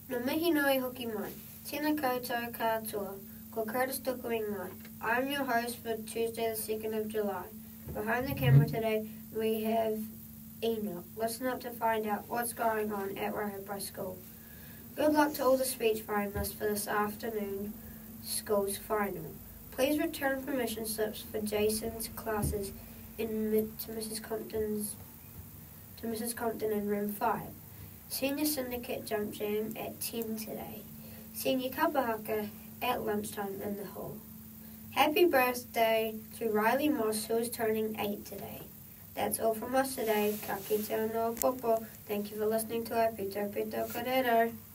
No mihi noi hoki mai. Tēnā koutou katoa. Ko Curtis Tukuing mai. I'm your host for Tuesday the 2nd of July. Behind the camera today we have Enoch. Listen up to find out what's going on at Rauhapai School. Good luck to all the speech finalists for this afternoon school's final. Please return permission slips for Jason's classes to Mrs. Compton in room 5. Senior Syndicate Jump Jam at 10 today. Senior Kapahaka at lunchtime in the hall. Happy birthday to Riley Moss, who is turning 8 today. That's all from us today. Ka kite anō popo. Thank you for listening to our Pito Pito Korero.